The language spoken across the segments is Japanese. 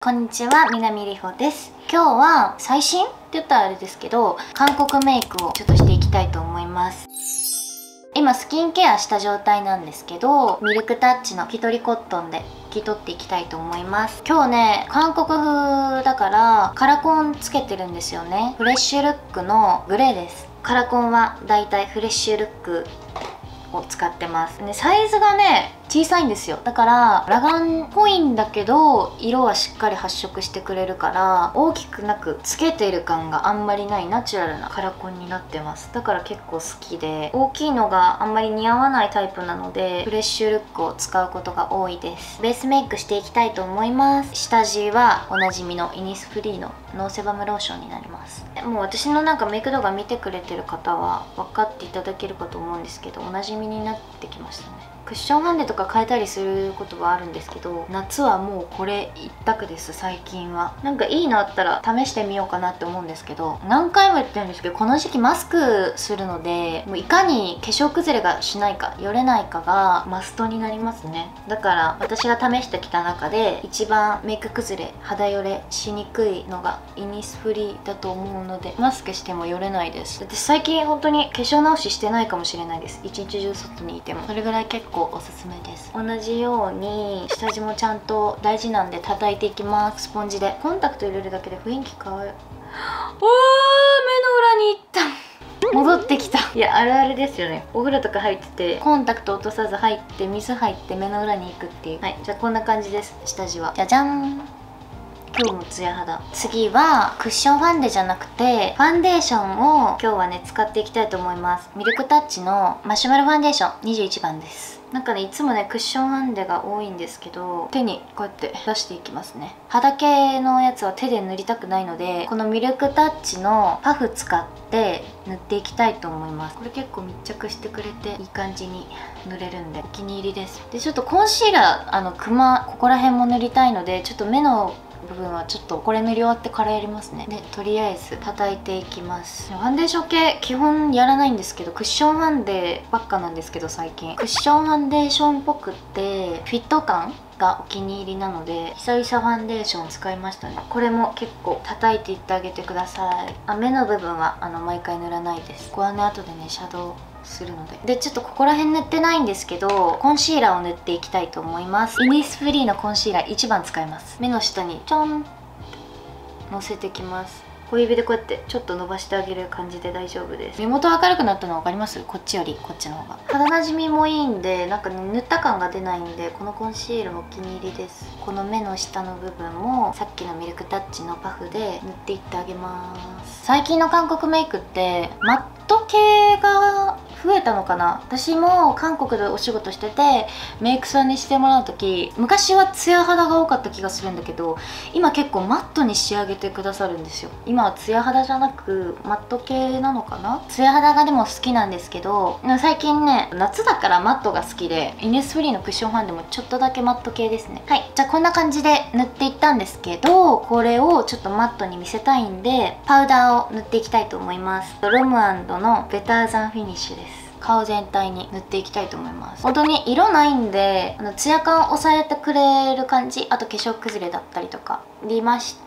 こんにちは、南里穂です。今日は最新って言ったらあれですけど、韓国メイクをちょっとしていきたいと思います。今スキンケアした状態なんですけど、ミルクタッチの拭き取りコットンで拭き取っていきたいと思います。今日ね、韓国風だからカラコンつけてるんですよね。フレッシュルックのグレーです。カラコンはだいたいフレッシュルックを使ってます。サイズがね小さいんですよ。だから裸眼っぽいんだけど色はしっかり発色してくれるから、大きくなくつけてる感があんまりないナチュラルなカラコンになってます。だから結構好きで、大きいのがあんまり似合わないタイプなのでフレッシュルックを使うことが多いです。ベースメイクしていきたいと思います。下地はおなじみのイニスフリーのノーセバムローションになります。もう私のメイク動画見てくれてる方は分かっていただけるかと思うんですけど、おなじみになってきましたね。クッションファンデとか変えたりすることはあるんですけど、夏はもうこれ一択です。最近はいいのあったら試してみようかなって思うんですけど、何回も言ってるんですけど、この時期マスクするので、もういかに化粧崩れがしないかよれないかがマストになりますね。だから私が試してきた中で一番メイク崩れ肌よれしにくいのがイニスフリーだと思うので、マスクしてもよれないです。私最近本当に化粧直ししてないかもしれないです。一日中外にいても。それぐらい結構おすすめです。同じように下地もちゃんと大事なんで叩いていきます。スポンジでコンタクト入れるだけで雰囲気変わる。おー、目の裏に行った戻ってきた。いや、あるあるですよね。お風呂とか入っててコンタクト落とさず入って水入って目の裏に行くっていう。はい、じゃあこんな感じです。下地はじゃじゃん。今日もツヤ肌。次はクッションファンデじゃなくてファンデーションを今日はね使っていきたいと思います。ミルクタッチのマシュマロファンデーション21番です。いつもねクッションファンデが多いんですけど、手にこうやって出していきますね。肌系のやつは手で塗りたくないので、このミルクタッチのパフ使って塗っていきたいと思います。これ結構密着してくれていい感じに塗れるんでお気に入りです。でちょっとコンシーラークマここら辺も塗りたいので、ちょっと目の部分はちょっとこれ塗り終わってからやりますね。でとりあえず叩いていきます。ファンデーション系基本やらないんですけど、クッションファンデばっかなんですけど、最近クッションファンデーションっぽくってフィット感がお気に入りなので、久々ファンデーション使いましたね。これも結構叩いていってあげてください。目の部分は毎回塗らないです。ここはね後でねシャドウするので。ちょっとここら辺塗ってないんですけど、コンシーラーを塗っていきたいと思います。イニスフリーのコンシーラー1番使います。目の下にちょんってのせてきます。小指でこうやってちょっと伸ばしてあげる感じで大丈夫です。目元明るくなったの分かります？こっちよりこっちの方が肌なじみもいいんで、塗った感が出ないんで、このコンシーラーお気に入りです。この目の下の部分もさっきのミルクタッチのパフで塗っていってあげます。最近の韓国メイクってマット系が増えたのかな。私も韓国でお仕事しててメイクさんにしてもらう時、昔はツヤ肌が多かった気がするんだけど、今結構マットに仕上げてくださるんですよ。今はツヤ肌じゃなくマット系なのかな。ツヤ肌がでも好きなんですけど、最近ね夏だからマットが好きで、イニスフリーのクッションファンデもちょっとだけマット系ですね。はい、じゃあこんな感じで塗っていったんですけど、これをちょっとマットに見せたいんでパウダーを塗っていきたいと思います。ロムアンドのベターザンフィニッシュです。顔全体に塗っていきたいと思います。本当に色ないんでツヤ感を抑えてくれる感じ、あと化粧崩れだったりとか出ました。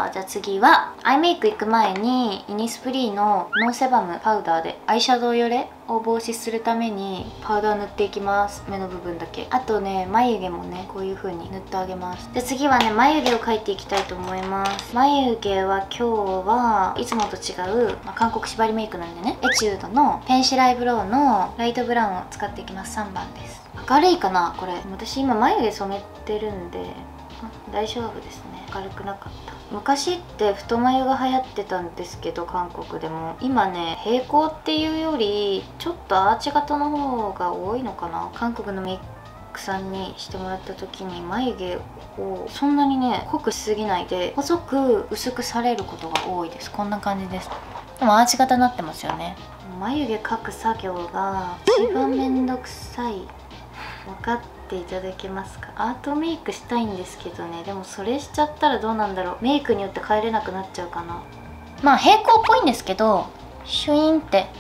じゃあ次はアイメイク行く前にイニスフリーのノーセバムパウダーでアイシャドウよれを防止するためにパウダー塗っていきます。目の部分だけ。あとね眉毛もねこういう風に塗ってあげます。で次はね眉毛を描いていきたいと思います。眉毛は今日はいつもと違う、韓国縛りメイクなんでね、エチュードのペンシルアイブロウのライトブラウンを使っていきます。3番です。明るいかなこれ。私今眉毛染めてるんで大丈夫ですね。明るくなかった。昔って太眉が流行ってたんですけど、韓国でも今ね平行っていうよりちょっとアーチ型の方が多いのかな。韓国のメイクさんにしてもらった時に眉毛をそんなにね濃くしすぎないで細く薄くされることが多いです。こんな感じです。でもアーチ型になってますよね。眉毛描く作業が一番めんどくさい。分かっていただけますか？アートメイクしたいんですけどね、でもそれしちゃったらどうなんだろう。メイクによって帰れなくなっちゃうかな。平行っぽいんですけどシュイーンって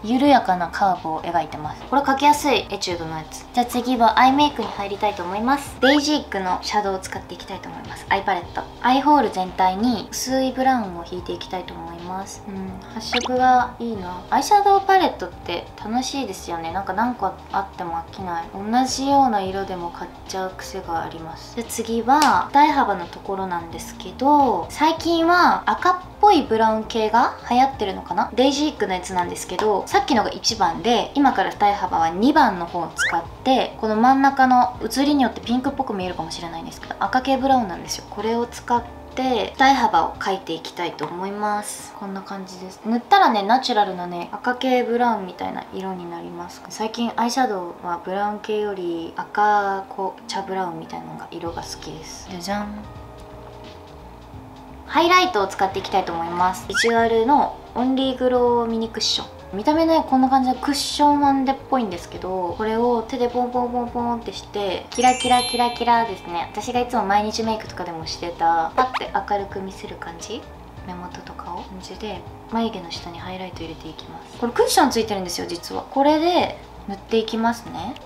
緩やかなカーブを描いてます。これ描きやすいエチュードのやつ。じゃあ次はアイメイクに入りたいと思います。ベイジークのシャドウを使っていきたいと思います。アイパレット、アイホール全体に薄いブラウンを引いていきたいと思います。発色がいいな。アイシャドウパレットって楽しいですよね。なんか何個あっても飽きない。同じような色でも買っちゃう癖があります。で次は二重幅のところなんですけど、最近は赤っぽいブラウン系が流行ってるのかな。デイジークのやつなんですけど、さっきのが1番で今から二重幅は2番の方を使って、この真ん中の写りによってピンクっぽく見えるかもしれないんですけど、赤系ブラウンなんですよ。これを使って二重幅を描いていきたいと思います。こんな感じです。塗ったらね、ナチュラルなね、赤系ブラウンみたいな色になります。最近アイシャドウはブラウン系より赤茶ブラウンみたいなのが色が好きです。じゃじゃん。ハイライトを使っていきたいと思います。ビジュアルのオンリーグローミニクッション。見た目ね、こんな感じのクッションファンデっぽいんですけど、これを手でポンポンポンポンってしてキラキラキラキラですね。私がいつも毎日メイクとかでもしてたパッて明るく見せる感じ、目元とかを感じで眉毛の下にハイライト入れていきます。これクッションついてるんですよ実は。これで塗っていきますね。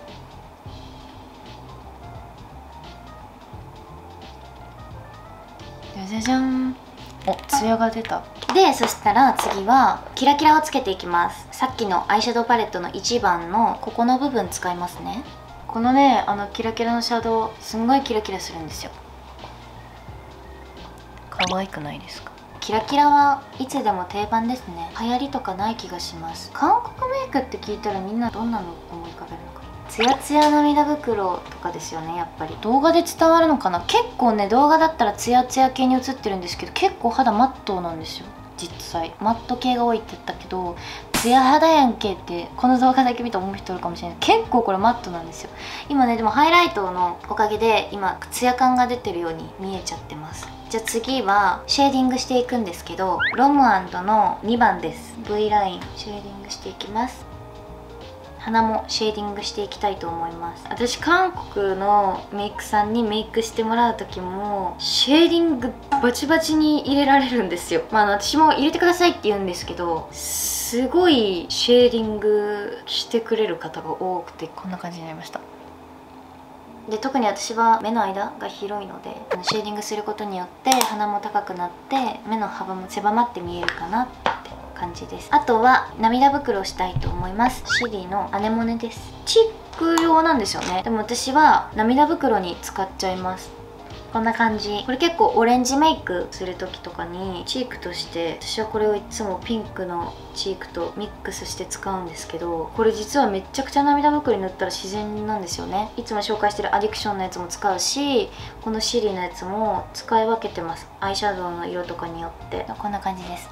じゃじゃん。お、ツヤが出た。でそしたら次はキラキラをつけていきます。さっきのアイシャドウパレットの1番のここの部分使いますね。このね、キラキラのシャドウすんごいキラキラするんですよ。可愛くないですか？キラキラはいつでも定番ですね。流行りとかない気がします。韓国メイクって聞いたらみんなどんなの思い浮かべるのか。ツヤツヤ涙袋とかですよね。やっぱり動画で伝わるのかな。結構ね、動画だったらツヤツヤ系に映ってるんですけど、結構肌マットなんですよ。実際マット系が多いって言ったけど、ツヤ肌やんけってこの動画だけ見て思う人いるかもしれない。結構これマットなんですよ。今ね、でもハイライトのおかげで今ツヤ感が出てるように見えちゃってます。じゃあ次はシェーディングしていくんですけど、ロム&の2番です。 V ラインシェーディングしていきます。鼻もシェーディングしていきたいと思います。私韓国のメイクさんにメイクしてもらう時もシェーディングバチバチに入れられるんですよ。私も入れてくださいって言うんですけど、すごいシェーディングしてくれる方が多くて、こんな感じになりました。で特に私は目の間が広いので、シェーディングすることによって鼻も高くなって目の幅も狭まって見えるかなって感じです。あとは涙袋をしたいと思います。シリのアネモネです。チーク用なんですよね。でも私は涙袋に使っちゃいます。こんな感じ。これ結構オレンジメイクする時とかにチークとして、私はこれをいつもピンクのチークとミックスして使うんですけど、これ実はめっちゃくちゃ涙袋に塗ったら自然なんですよね。いつも紹介してるアディクションのやつも使うし、このシリのやつも使い分けてます。アイシャドウの色とかによって。こんな感じです。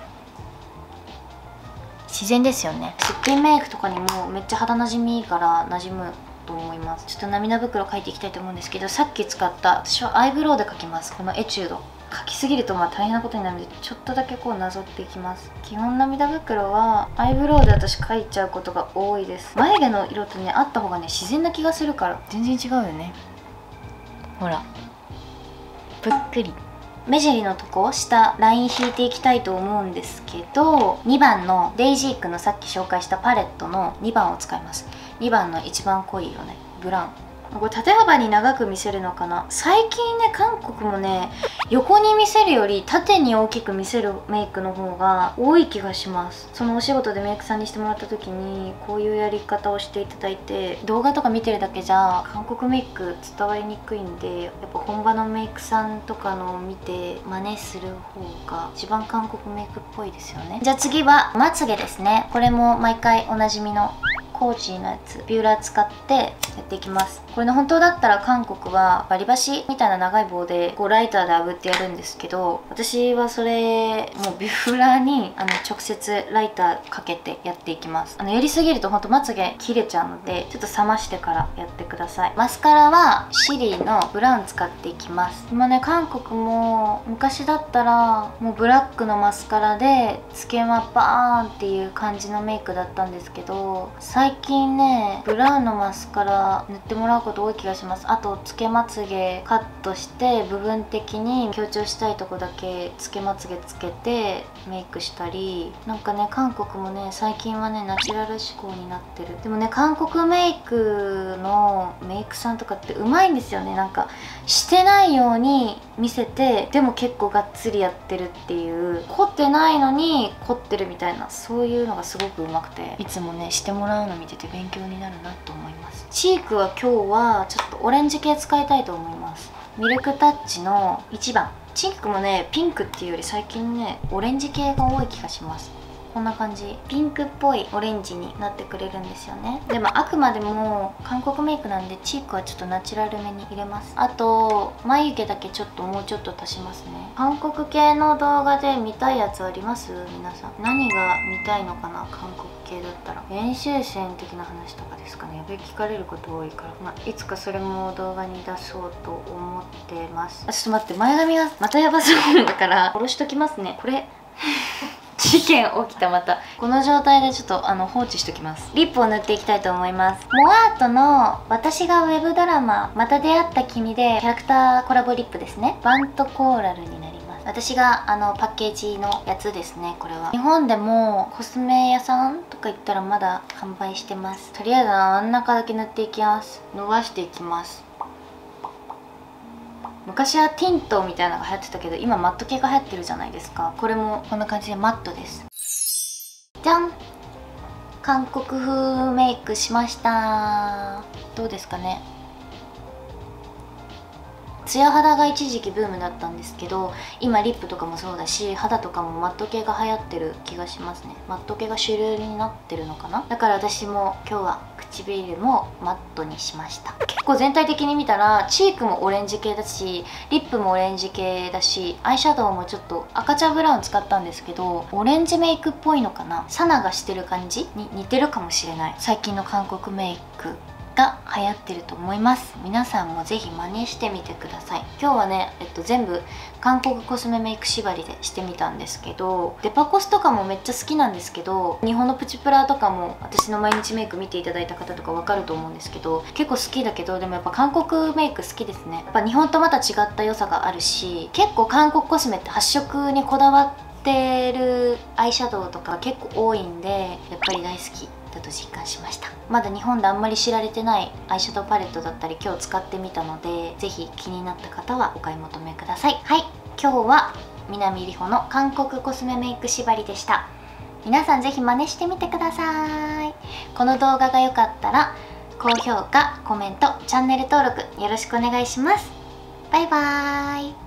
自然ですよね。すっぴんメイクとかにもめっちゃ肌なじみいいから馴染むと思います。ちょっと涙袋描いていきたいと思うんですけど、さっき使った私はアイブロウで描きます。このエチュード描きすぎると大変なことになるので、ちょっとだけこうなぞっていきます。基本涙袋はアイブロウで私描いちゃうことが多いです。眉毛の色とね、あった方がね自然な気がするから。全然違うよね。ほらぷっくり。目尻のとこ下ライン引いていきたいと思うんですけど、2番のデイジークのさっき紹介したパレットの2番を使います。2番の一番濃い色ね、ブラウン。これ縦幅に長く見せるのかな。最近ね、韓国もね、横に見せるより縦に大きく見せるメイクの方が多い気がします。そのお仕事でメイクさんにしてもらった時にこういうやり方をしていただいて、動画とか見てるだけじゃ韓国メイク伝わりにくいんで、やっぱ本場のメイクさんとかのを見て真似する方が一番韓国メイクっぽいですよね。じゃあ次はまつげですね。これも毎回おなじみのコーチーのやつ、ビューラー使ってやっていきます。これね、本当だったら韓国は割り箸みたいな長い棒でこうライターで炙ってやるんですけど、私はそれもうビューラーに直接ライターかけてやっていきます。やりすぎるとほんとまつげ切れちゃうので、ちょっと冷ましてからやってください。マスカラはシリのブラウン使っていきます。今ね、韓国も昔だったらもうブラックのマスカラでつけまバーンっていう感じのメイクだったんですけど、最最近ねブラウンのマスカラ塗ってもらうこと多い気がします。あとつけまつげカットして部分的に強調したいとこだけつけまつげつけてメイクしたり、なんかね韓国もね最近はねナチュラル志向になってる。でもね韓国メイクのメイクさんとかってうまいんですよね。なんかしてないように見せてでも結構がっつりやってるっていう、凝ってないのに凝ってるみたいな、そういうのがすごくうまくて、いつもねしてもらうの見てて勉強になるなと思います。チークは今日はちょっとオレンジ系使いたいと思います。ミルクタッチの1番。チークもねピンクっていうより最近ねオレンジ系が多い気がします。こんな感じ、ピンクっぽいオレンジになってくれるんですよね。でもあくまでも韓国メイクなんでチークはちょっとナチュラルめに入れます。あと眉毛だけちょっともうちょっと足しますね。韓国系の動画で見たいやつあります？皆さん何が見たいのかな。韓国系だったら練習生的な話とかですかね。やべ聞かれること多いから、いつかそれも動画に出そうと思ってます。ちょっと待って、前髪がまたやばそうだから下ろしときますね。これ事件起きた。またこの状態でちょっと放置しときます。リップを塗っていきたいと思います。モアートの私がウェブドラマまた出会った君でキャラクターコラボリップですね。バントコーラルになります。私がパッケージのやつですね。これは日本でもコスメ屋さんとか行ったらまだ販売してます。とりあえず真ん中だけ塗っていきます。伸ばしていきます。昔はティントみたいなのが流行ってたけど今マット系が流行ってるじゃないですか。これもこんな感じでマットです。じゃん、韓国風メイクしました。どうですかね。ツヤ肌が一時期ブームだったんですけど、今リップとかもそうだし肌とかもマット系が流行ってる気がしますね。マット系が主流になってるのかな。だから私も今日は唇もマットにしました。結構全体的に見たらチークもオレンジ系だしリップもオレンジ系だし、アイシャドウもちょっと赤茶ブラウン使ったんですけどオレンジメイクっぽいのかな。サナがしてる感じに似てるかもしれない。最近の韓国メイクが流行ってると思います。皆さんもぜひ真似してみてください。今日はね、全部韓国コスメメイク縛りでしてみたんですけど、デパコスとかもめっちゃ好きなんですけど、日本のプチプラとかも私の毎日メイク見ていただいた方とかわかると思うんですけど、結構好きだけどでもやっぱ韓国メイク好きですね。やっぱ日本とまた違った良さがあるし、結構韓国コスメって発色にこだわってるアイシャドウとか結構多いんで、やっぱり大好きだと実感しました。まだ日本であんまり知られてないアイシャドウパレットだったり今日使ってみたので、ぜひ気になった方はお買い求めください。はい、今日は南里穂の韓国コスメメイク縛りでした。皆さんぜひ真似してみてください。この動画が良かったら高評価、コメント、チャンネル登録よろしくお願いします。バイバーイ。